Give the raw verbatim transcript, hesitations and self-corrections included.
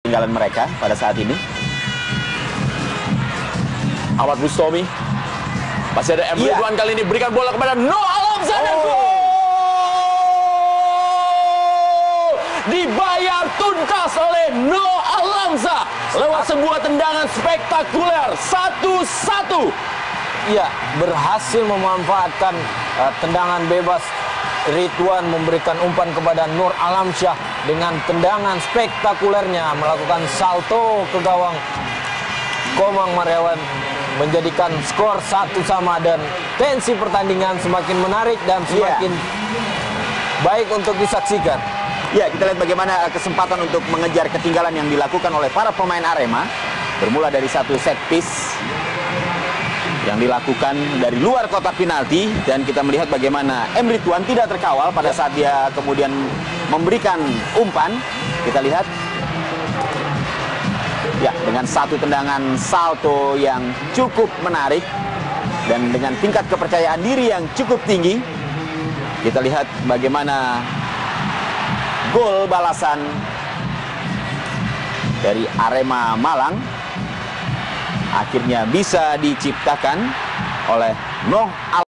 ketinggalan mereka pada saat ini. Ahmad Bustomi. Masih ada M. Iya. Ridwan kali ini berikan bola kepada Noah Alamsyah dan Oh. gol! Dibayar tuntas oleh Noah Alamsyah lewat sebuah tendangan spektakuler satu satu. Iya, berhasil memanfaatkan uh, tendangan bebas. Ridwan memberikan umpan kepada Nur Alamsyah dengan tendangan spektakulernya melakukan salto ke gawang Komang Mariawan, menjadikan skor satu sama dan tensi pertandingan semakin menarik dan semakin yeah. baik untuk disaksikan. Ya, kita lihat bagaimana kesempatan untuk mengejar ketinggalan yang dilakukan oleh para pemain Arema. Bermula dari satu set piece yang dilakukan dari luar kotak penalti, dan kita melihat bagaimana M. Ridwan tidak terkawal pada saat dia kemudian memberikan umpan. Kita lihat ya, dengan satu tendangan salto yang cukup menarik dan dengan tingkat kepercayaan diri yang cukup tinggi, kita lihat bagaimana gol balasan dari Arema Malang akhirnya bisa diciptakan oleh Noah